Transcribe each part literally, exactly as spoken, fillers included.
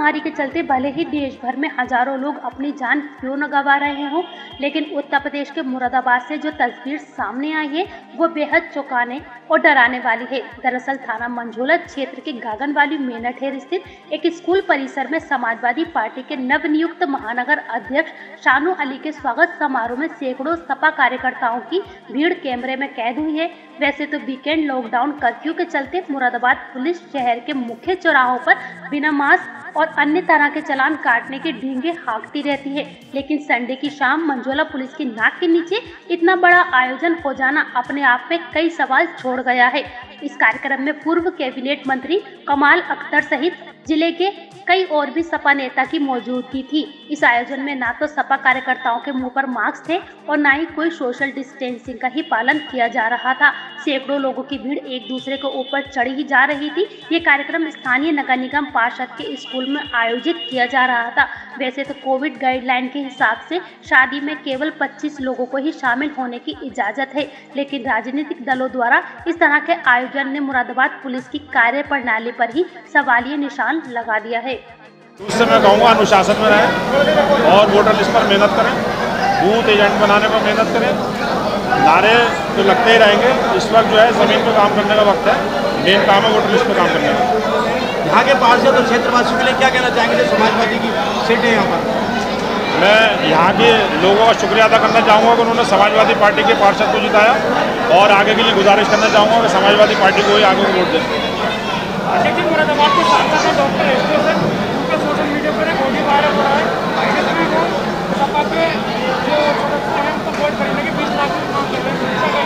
महामारी के चलते भले ही देश भर में हजारों लोग अपनी जान क्यों न गंवा रहे हों, लेकिन उत्तर प्रदेश के मुरादाबाद से जो तस्वीर सामने आई है वो बेहद चौंकाने और डराने वाली है। दरअसल थाना मंझोला क्षेत्र के गागनवाली मेनाठेर स्थित एक स्कूल परिसर में समाजवादी पार्टी के नवनियुक्त महानगर अध्यक्ष शानू अली के स्वागत समारोह में सैकड़ों सपा कार्यकर्ताओं की भीड़ कैमरे में कैद हुई है। वैसे तो वीकेंड लॉकडाउन कर्फ्यू के चलते मुरादाबाद पुलिस शहर के मुख्य चौराहों पर बिना मास्क और अन्य तरह के चालान काटने के ढींगे हाँकती रहती है, लेकिन संडे की शाम मंझोला पुलिस की नाक के नीचे इतना बड़ा आयोजन हो जाना अपने आप में कई सवाल छोड़ गया है। इस कार्यक्रम में पूर्व कैबिनेट मंत्री कमाल अख्तर सहित जिले के कई और भी सपा नेता की मौजूदगी थी। इस आयोजन में ना तो सपा कार्यकर्ताओं के मुंह पर मास्क थे और ना ही कोई सोशल डिस्टेंसिंग का ही पालन किया जा रहा था। सैकड़ों लोगों की भीड़ एक दूसरे के ऊपर चढ़ी ही जा रही थी। ये कार्यक्रम स्थानीय नगर निगम पार्षद के स्कूल में आयोजित किया जा रहा था। वैसे तो कोविड गाइडलाइन के हिसाब से शादी में केवल पच्चीस लोगों को ही शामिल होने की इजाजत है, लेकिन राजनीतिक दलों द्वारा इस तरह के आयोजन ने मुरादाबाद पुलिस की कार्य प्रणाली पर ही सवालिया निशान लगा दिया है। उससे मैं कहूँगा अनुशासन में रहें और वोटर लिस्ट पर मेहनत करें, बूथ एजेंट बनाने पर मेहनत करें। नारे तो लगते ही रहेंगे। इस वक्त जो है ज़मीन पर काम करने का वक्त है, मेन काम है वोटर लिस्ट पर काम करने का। यहाँ के पार्षद और क्षेत्रवासियों के लिए क्या कहना चाहेंगे जो समाजवादी की सीट है यहाँ पर? मैं यहाँ के लोगों का शुक्रिया अदा करना चाहूँगा कि उन्होंने समाजवादी पार्टी के पार्षद को जिताया और आगे के लिए गुजारिश करना चाहूँगा कि समाजवादी पार्टी को ही आगे वोट दें। मुरादाबाद के सांसद डॉक्टर एस के सर सोशल मीडिया पर एक ऑडियो वायरल हो रहा है जिसमें वो सपा के जो सदस्य हैं उनको वोट खरीदने के बीस लाख की मांग कर रहे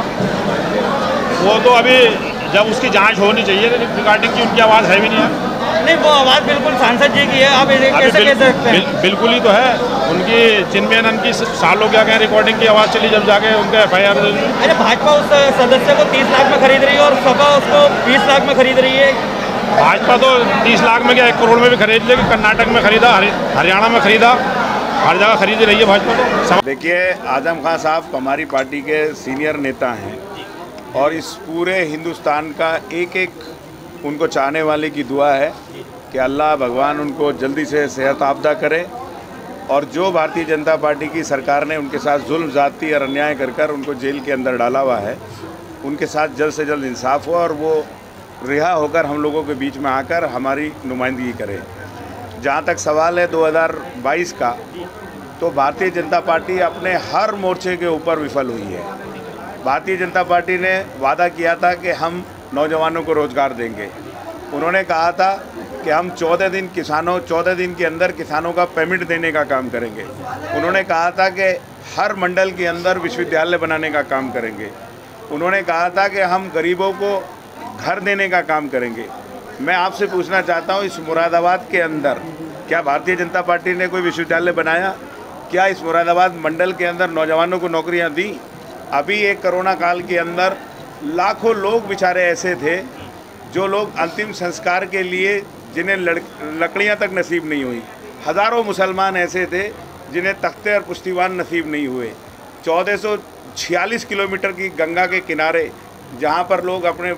हैं। वो तो अभी जब उसकी जांच होनी चाहिए, लेकिन रिगार्डिंग की उनकी आवाज़ है भी नहीं है। नहीं, वो आवाज़ बिल्कुल सांसद जी की है। आप कैसे कह सकते हैं? बिल, बिल्कुल ही तो है उनकी। चिन्मयन की साल हो गया क्या रिकॉर्डिंग की आवाज़ चली जब जाके उनके एफ आई आर। अरे भाजपा उस सदस्य को तीस लाख में खरीद रही है और सपा उसको बीस लाख में खरीद रही है। भाजपा तो तीस लाख में क्या एक करोड़ में भी खरीद लेगी। कर्नाटक में खरीदा, हरियाणा में खरीदा, हर जगह खरीद रही है भाजपा तो। देखिए, आजम खान साहब हमारी पार्टी के सीनियर नेता हैं और इस पूरे हिंदुस्तान का एक एक उनको चाहने वाले की दुआ है कि अल्लाह भगवान उनको जल्दी से सेहत आफदा करे और जो भारतीय जनता पार्टी की सरकार ने उनके साथ जुल्म ज़्यादती और अन्याय कर कर उनको जेल के अंदर डाला हुआ है, उनके साथ जल्द से जल्द इंसाफ हो और वो रिहा होकर हम लोगों के बीच में आकर हमारी नुमाइंदगी करे। जहाँ तक सवाल है दो हज़ार बाईस का, तो भारतीय जनता पार्टी अपने हर मोर्चे के ऊपर विफल हुई है। भारतीय जनता पार्टी ने वादा किया था कि हम नौजवानों को रोज़गार देंगे। उन्होंने कहा था कि हम चौदह दिन किसानों चौदह दिन के अंदर किसानों का पेमेंट देने का काम करेंगे। उन्होंने कहा था कि हर मंडल के अंदर विश्वविद्यालय बनाने का काम करेंगे। उन्होंने कहा था कि हम गरीबों को घर देने का काम करेंगे। मैं आपसे पूछना चाहता हूँ, इस मुरादाबाद के अंदर क्या भारतीय जनता पार्टी ने कोई विश्वविद्यालय बनाया? क्या इस मुरादाबाद मंडल के अंदर नौजवानों को नौकरियाँ दी? अभी एक कोरोना काल के अंदर लाखों लोग बेचारे ऐसे थे जो लोग अंतिम संस्कार के लिए जिन्हें लकड़ियां तक नसीब नहीं हुई। हज़ारों मुसलमान ऐसे थे जिन्हें तख्ते और पुश्तिवान नसीब नहीं हुए। चौदह सौ छियालीस किलोमीटर की गंगा के किनारे जहां पर लोग अपने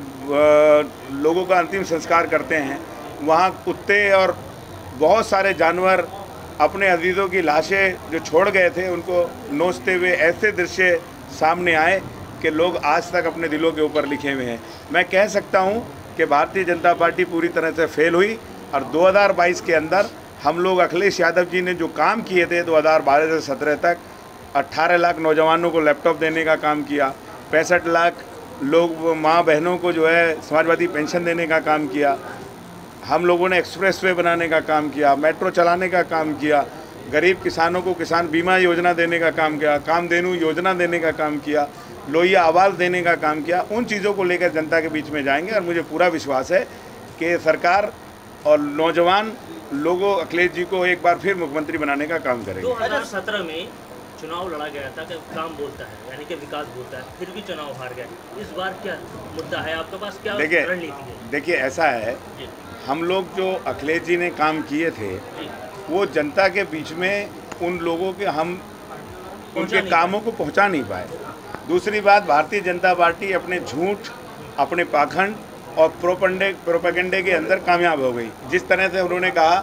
लोगों का अंतिम संस्कार करते हैं, वहां कुत्ते और बहुत सारे जानवर अपने अजीज़ों की लाशें जो छोड़ गए थे उनको नोचते हुए ऐसे दृश्य सामने आए कि लोग आज तक अपने दिलों के ऊपर लिखे हुए हैं। मैं कह सकता हूं कि भारतीय जनता पार्टी पूरी तरह से फेल हुई और दो हज़ार बाईस के अंदर हम लोग अखिलेश यादव जी ने जो काम किए थे दो हज़ार बारह से सत्रह तक, अट्ठारह लाख नौजवानों को लैपटॉप देने का काम किया, पैंसठ लाख लोग माँ बहनों को जो है समाजवादी पेंशन देने का काम किया, हम लोगों ने एक्सप्रेस वे बनाने का काम किया, मेट्रो चलाने का काम किया, गरीब किसानों को किसान बीमा योजना देने का काम किया, कामधेनु योजना देने का काम किया, लोहिया आवाज़ देने का काम किया। उन चीज़ों को लेकर जनता के बीच में जाएंगे और मुझे पूरा विश्वास है कि सरकार और नौजवान लोगों अखिलेश जी को एक बार फिर मुख्यमंत्री बनाने का काम करेंगे। दो हज़ार सत्रह में चुनाव लड़ा गया था कि काम बोलता है, यानी कि विकास बोलता है, फिर भी चुनाव हार गए। इस बार क्या मुद्दा है आपके पास, क्या रणनीति है? देखिए, ऐसा है, हम लोग जो अखिलेश जी ने काम किए थे वो जनता के बीच में उन लोगों के हम उनके कामों को पहुंचा नहीं पाए। दूसरी बात, भारतीय जनता पार्टी अपने झूठ, अपने पाखंड और प्रोपंडे प्रोपेगेंडे के अंदर कामयाब हो गई। जिस तरह से उन्होंने कहा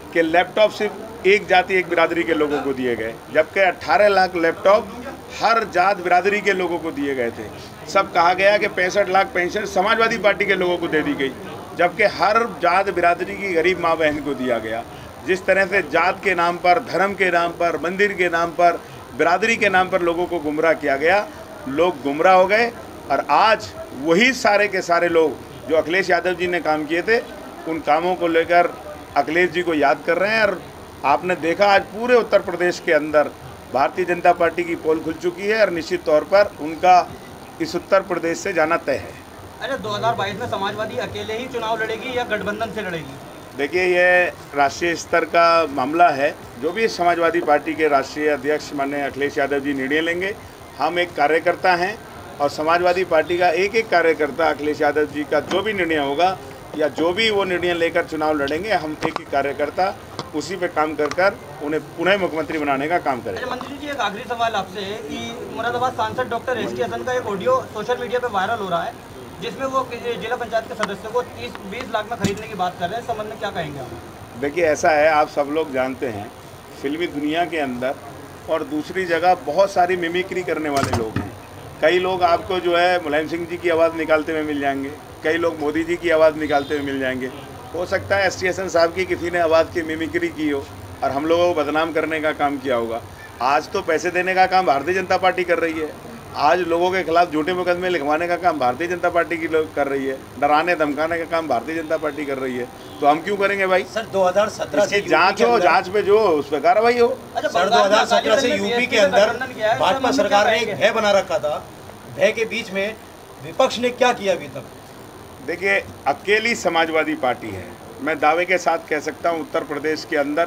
कि लैपटॉप सिर्फ एक जाति एक बिरादरी के लोगों को दिए गए, जबकि अट्ठारह लाख लैपटॉप हर जात बिरादरी के लोगों को दिए गए थे। सब कहा गया कि पैंसठ लाख पेंशन समाजवादी पार्टी के लोगों को दे दी गई, जबकि हर जात बिरादरी की गरीब माँ बहन को दिया गया। जिस तरह से जात के नाम पर, धर्म के नाम पर, मंदिर के नाम पर, बिरादरी के नाम पर लोगों को गुमराह किया गया, लोग गुमराह हो गए। और आज वही सारे के सारे लोग जो अखिलेश यादव जी ने काम किए थे, उन कामों को लेकर अखिलेश जी को याद कर रहे हैं। और आपने देखा आज पूरे उत्तर प्रदेश के अंदर भारतीय जनता पार्टी की पोल खुल चुकी है और निश्चित तौर पर उनका इस उत्तर प्रदेश से जाना तय है। अरे दो हज़ार बाईस में समाजवादी अकेले ही चुनाव लड़ेगी या गठबंधन से लड़ेगी? देखिए, ये राष्ट्रीय स्तर का मामला है। जो भी समाजवादी पार्टी के राष्ट्रीय अध्यक्ष माननीय अखिलेश यादव जी निर्णय लेंगे। हम एक कार्यकर्ता हैं और समाजवादी पार्टी का एक एक कार्यकर्ता अखिलेश यादव जी का जो भी निर्णय होगा या जो भी वो निर्णय लेकर चुनाव लड़ेंगे, हम एक एक कार्यकर्ता उसी पे काम कर कर उन्हें पुनः मुख्यमंत्री बनाने का काम करें। मंत्री जी, एक आखिरी सवाल आपसे कि मुरादाबाद सांसद डॉक्टर एस टी हसन का एक ऑडियो सोशल मीडिया पे वायरल हो रहा है, जिसमें वो जिला पंचायत के सदस्यों को तीस बीस लाख में खरीदने की बात कर रहे हैं। इस संबंध में क्या कहेंगे आप? देखिए, ऐसा है, आप सब लोग जानते हैं फिल्मी दुनिया के अंदर और दूसरी जगह बहुत सारी मिमिक्री करने वाले लोग हैं। कई लोग आपको जो है मुलायम सिंह जी की आवाज़ निकालते हुए मिल जाएंगे, कई लोग मोदी जी की आवाज़ निकालते हुए मिल जाएंगे। हो सकता है एस टी हसन साहब की किसी ने आवाज़ की मिमिक्री की हो और हम लोगों को बदनाम करने का काम किया होगा। आज तो पैसे देने का काम भारतीय जनता पार्टी कर रही है। आज लोगों के खिलाफ झूठे मुकदमे लिखवाने का काम भारतीय जनता पार्टी की लोग कर रही है, डराने धमकाने का काम भारतीय जनता पार्टी कर रही है। तो हम क्यों करेंगे भाई? सर दो हज़ार सत्रह से जांच हो, जांच पे जो हो उस पर कार्रवाई हो। सर दो हज़ार सत्रह से यूपी के अंदर भाजपा सरकार ने एक भय बना रखा था, भय के बीच में विपक्ष ने क्या किया अभी तक? देखिए, अकेली समाजवादी पार्टी है। मैं दावे के साथ कह सकता हूँ उत्तर प्रदेश के अंदर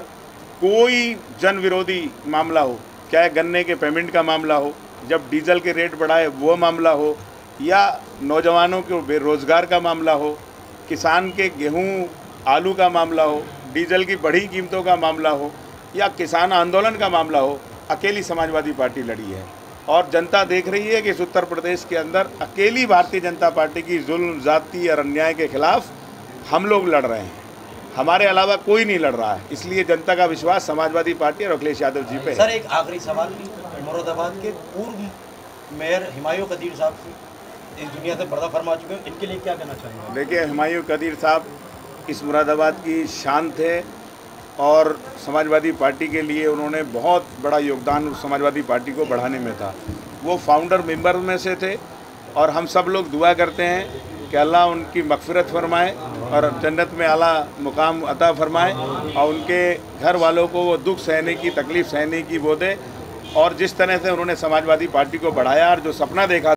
कोई जन विरोधी मामला हो, चाहे गन्ने के पेमेंट का मामला हो, जब डीजल के रेट बढ़ाए वो मामला हो, या नौजवानों के बेरोज़गार का मामला हो, किसान के गेहूं आलू का मामला हो, डीजल की बढ़ी कीमतों का मामला हो, या किसान आंदोलन का मामला हो, अकेली समाजवादी पार्टी लड़ी है। और जनता देख रही है कि इस उत्तर प्रदेश के अंदर अकेली भारतीय जनता पार्टी की जुल्म, जाति और अन्याय के खिलाफ हम लोग लड़ रहे हैं, हमारे अलावा कोई नहीं लड़ रहा है। इसलिए जनता का विश्वास समाजवादी पार्टी और अखिलेश यादव जी पे है। सर एक आखिरी सवाल, मुरादाबाद के पूर्व मेयर हुमायूं कदीर साहब इस दुनिया से पर्दा फरमा चुके हैं, इनके लिए क्या कहना चाहेंगे? देखिए, हुमायूं कदीर साहब इस मुरादाबाद की शान थे और समाजवादी पार्टी के लिए उन्होंने बहुत बड़ा योगदान समाजवादी पार्टी को बढ़ाने में था। वो फाउंडर मेंबर में से थे और हम सब लोग दुआ करते हैं कि अल्लाह उनकी मग़फ़िरत फरमाए और जन्नत में आला मुकाम अता फरमाए और उनके घर वालों को वो दुख सहने की, तकलीफ़ सहने की वो दे। और जिस तरह से उन्होंने समाजवादी पार्टी को बढ़ाया और जो सपना देखा